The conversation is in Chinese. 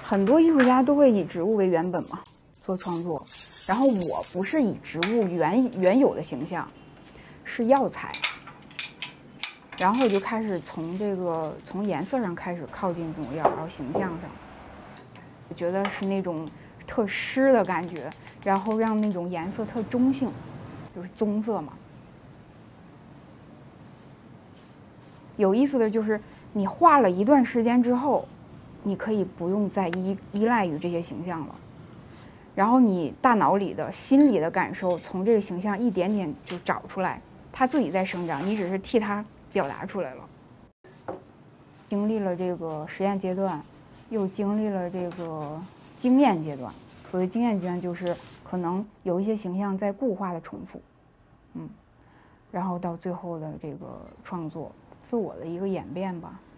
很多艺术家都会以植物为原本嘛做创作，然后我不是以植物原有的形象，是药材，然后我就开始从颜色上开始靠近这种药，然后形象上，我觉得是那种特湿的感觉，然后让那种颜色特中性，就是棕色嘛。有意思的就是，你画了一段时间之后，你可以不用再依赖于这些形象了，然后你大脑里的心理的感受从这个形象一点点就找出来，它自己在生长，你只是替它表达出来了。经历了这个实验阶段，又经历了这个经验阶段。所谓经验阶段，就是可能有一些形象在固化的重复，然后到最后的这个创作，自我的一个演变吧。